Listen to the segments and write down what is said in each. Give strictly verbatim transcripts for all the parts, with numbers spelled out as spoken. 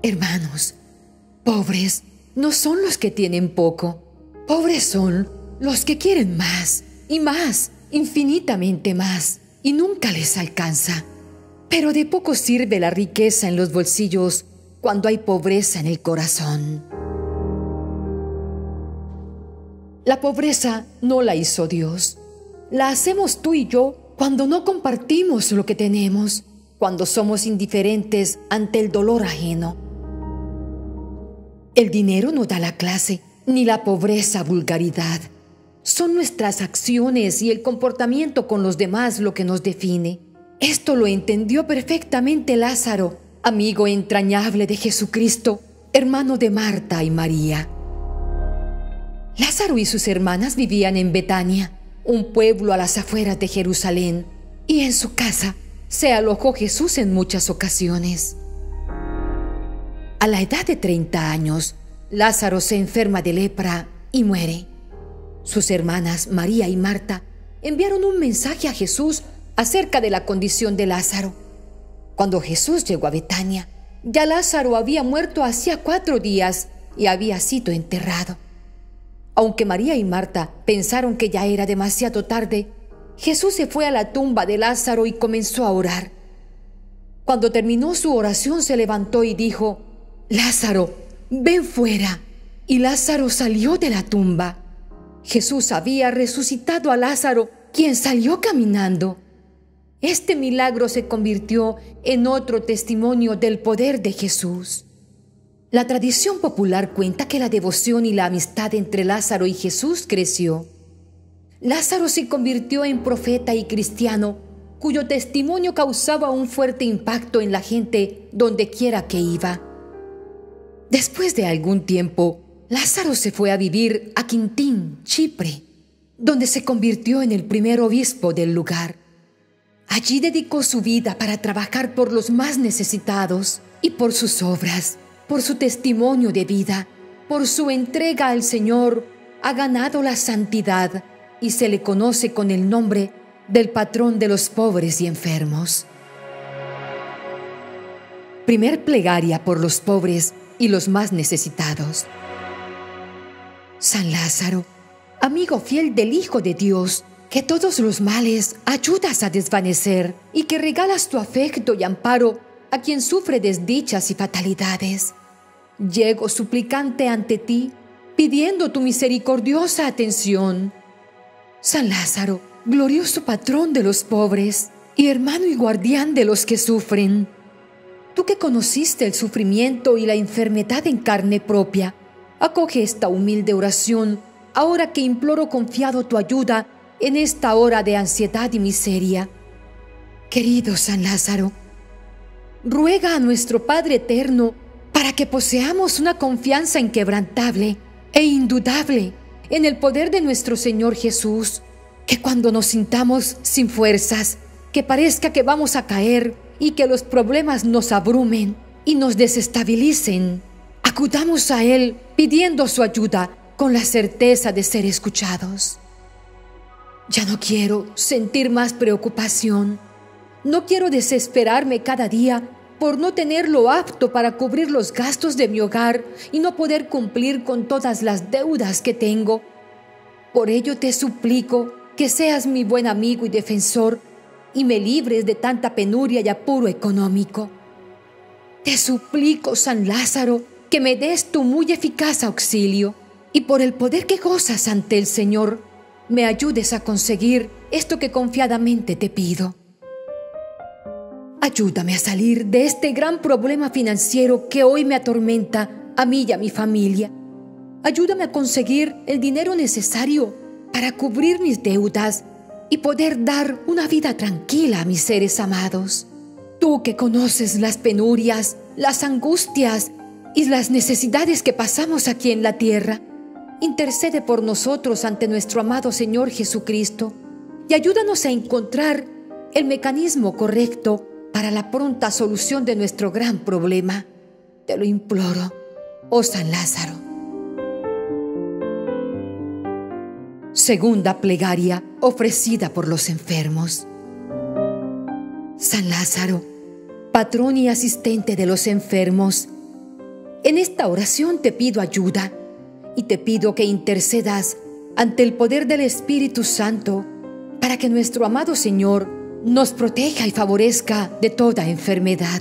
Hermanos, pobres no son los que tienen poco. Pobres son los que quieren más y más, infinitamente más, y nunca les alcanza. Pero de poco sirve la riqueza en los bolsillos cuando hay pobreza en el corazón. La pobreza no la hizo Dios. La hacemos tú y yo cuando no compartimos lo que tenemos, cuando somos indiferentes ante el dolor ajeno. El dinero no da la clase, ni la pobreza vulgaridad. Son nuestras acciones y el comportamiento con los demás lo que nos define. Esto lo entendió perfectamente Lázaro, amigo entrañable de Jesucristo, hermano de Marta y María. Lázaro y sus hermanas vivían en Betania, un pueblo a las afueras de Jerusalén, y en su casa se alojó Jesús en muchas ocasiones. A la edad de treinta años, Lázaro se enferma de lepra y muere. Sus hermanas María y Marta enviaron un mensaje a Jesús acerca de la condición de Lázaro. Cuando Jesús llegó a Betania, ya Lázaro había muerto hacía cuatro días y había sido enterrado. Aunque María y Marta pensaron que ya era demasiado tarde, Jesús se fue a la tumba de Lázaro y comenzó a orar. Cuando terminó su oración, se levantó y dijo: «Lázaro, ven fuera». Y Lázaro salió de la tumba. Jesús había resucitado a Lázaro, quien salió caminando. Este milagro se convirtió en otro testimonio del poder de Jesús. La tradición popular cuenta que la devoción y la amistad entre Lázaro y Jesús creció. Lázaro se convirtió en profeta y cristiano, cuyo testimonio causaba un fuerte impacto en la gente donde quiera que iba. Después de algún tiempo, Lázaro se fue a vivir a Quintín, Chipre, donde se convirtió en el primer obispo del lugar. Allí dedicó su vida para trabajar por los más necesitados y por sus obras, por su testimonio de vida, por su entrega al Señor, ha ganado la santidad y se le conoce con el nombre del patrón de los pobres y enfermos. Primer plegaria por los pobres y los más necesitados. San Lázaro, amigo fiel del Hijo de Dios, que todos los males ayudas a desvanecer y que regalas tu afecto y amparo a quien sufre desdichas y fatalidades. Llego suplicante ante ti, pidiendo tu misericordiosa atención. San Lázaro, glorioso patrón de los pobres y hermano y guardián de los que sufren. Tú que conociste el sufrimiento y la enfermedad en carne propia, acoge esta humilde oración, ahora que imploro confiado tu ayuda en esta hora de ansiedad y miseria. Querido San Lázaro, ruega a nuestro Padre Eterno para que poseamos una confianza inquebrantable e indudable en el poder de nuestro Señor Jesús, que cuando nos sintamos sin fuerzas, que parezca que vamos a caer y que los problemas nos abrumen y nos desestabilicen, acudamos a Él pidiendo su ayuda con la certeza de ser escuchados. Ya no quiero sentir más preocupación. No quiero desesperarme cada día por no tenerlo apto para cubrir los gastos de mi hogar y no poder cumplir con todas las deudas que tengo. Por ello te suplico que seas mi buen amigo y defensor y me libres de tanta penuria y apuro económico. Te suplico, San Lázaro, que me des tu muy eficaz auxilio y por el poder que gozas ante el Señor, me ayudes a conseguir esto que confiadamente te pido. Ayúdame a salir de este gran problema financiero que hoy me atormenta a mí y a mi familia. Ayúdame a conseguir el dinero necesario para cubrir mis deudas y poder dar una vida tranquila a mis seres amados. Tú que conoces las penurias, las angustias y las necesidades que pasamos aquí en la tierra, intercede por nosotros ante nuestro amado Señor Jesucristo y ayúdanos a encontrar el mecanismo correcto para la pronta solución de nuestro gran problema. Te lo imploro, oh San Lázaro. Segunda plegaria ofrecida por los enfermos. San Lázaro, patrón y asistente de los enfermos, En esta oración te pido ayuda y te pido que intercedas ante el poder del Espíritu Santo para que nuestro amado Señor nos proteja y favorezca de toda enfermedad.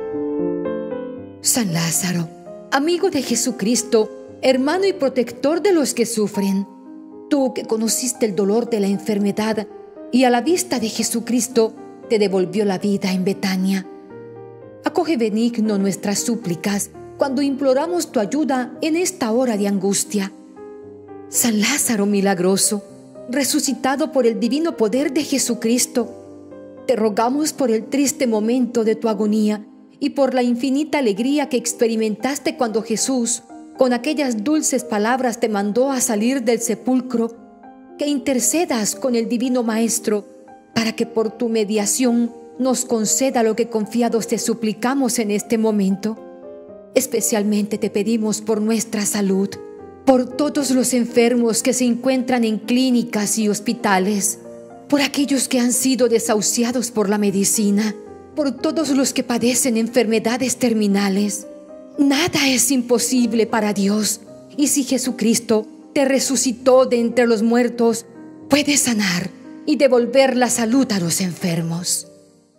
San Lázaro, amigo de Jesucristo, hermano y protector de los que sufren, tú que conociste el dolor de la enfermedad y a la vista de Jesucristo te devolvió la vida en Betania, acoge benigno nuestras súplicas cuando imploramos tu ayuda en esta hora de angustia. San Lázaro milagroso, resucitado por el divino poder de Jesucristo, te rogamos por el triste momento de tu agonía y por la infinita alegría que experimentaste cuando Jesús, con aquellas dulces palabras, te mandó a salir del sepulcro, que intercedas con el Divino Maestro para que por tu mediación nos conceda lo que confiados te suplicamos en este momento. Especialmente te pedimos por nuestra salud, por todos los enfermos que se encuentran en clínicas y hospitales, por aquellos que han sido desahuciados por la medicina, por todos los que padecen enfermedades terminales. Nada es imposible para Dios, y si Jesucristo te resucitó de entre los muertos, puede sanar y devolver la salud a los enfermos.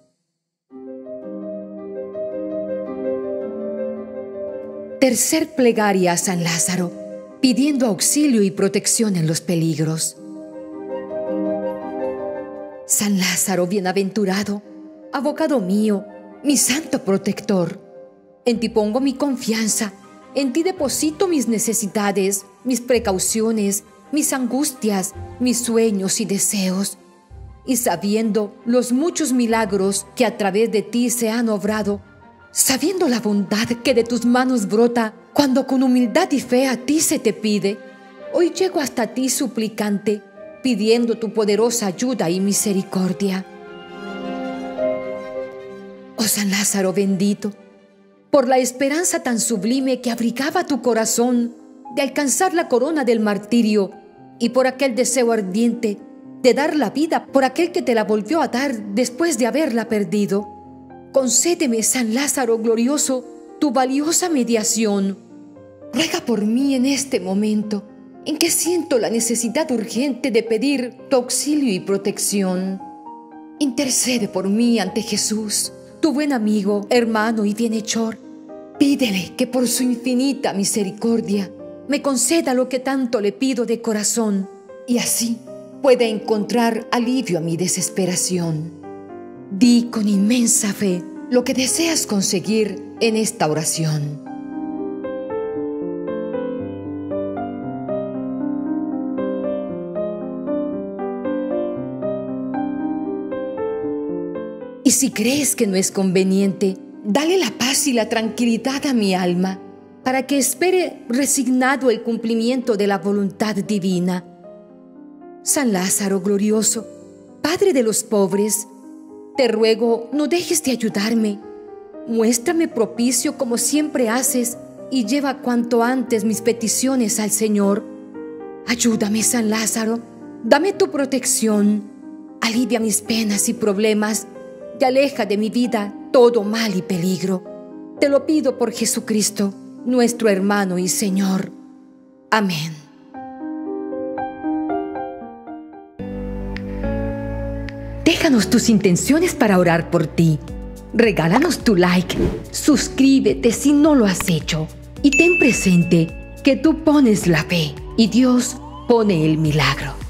Tercer plegaria a San Lázaro, pidiendo auxilio y protección en los peligros. San Lázaro bienaventurado, abogado mío, mi santo protector, en ti pongo mi confianza, en ti deposito mis necesidades, mis precauciones, mis angustias, mis sueños y deseos. Y sabiendo los muchos milagros que a través de ti se han obrado, sabiendo la bondad que de tus manos brota cuando con humildad y fe a ti se te pide, hoy llego hasta ti suplicante, pidiendo tu poderosa ayuda y misericordia. Oh San Lázaro bendito, por la esperanza tan sublime que abrigaba tu corazón de alcanzar la corona del martirio y por aquel deseo ardiente de dar la vida por aquel que te la volvió a dar después de haberla perdido, concédeme, San Lázaro glorioso, tu valiosa mediación. Ruega por mí en este momento en que siento la necesidad urgente de pedir tu auxilio y protección. Intercede por mí ante Jesús, tu buen amigo, hermano y bienhechor. Pídele que por su infinita misericordia me conceda lo que tanto le pido de corazón y así pueda encontrar alivio a mi desesperación. Di con inmensa fe lo que deseas conseguir en esta oración. Y si crees que no es conveniente, dale la paz y la tranquilidad a mi alma, para que espere resignado el cumplimiento de la voluntad divina. San Lázaro glorioso, Padre de los pobres, te ruego no dejes de ayudarme. Muéstrame propicio como siempre haces y lleva cuanto antes mis peticiones al Señor. Ayúdame, San Lázaro, dame tu protección, alivia mis penas y problemas, y aleja de mi vida todo mal y peligro. Te lo pido por Jesucristo, nuestro hermano y Señor. Amén. Déjanos tus intenciones para orar por ti. Regálanos tu like, suscríbete si no lo has hecho y ten presente que tú pones la fe y Dios pone el milagro.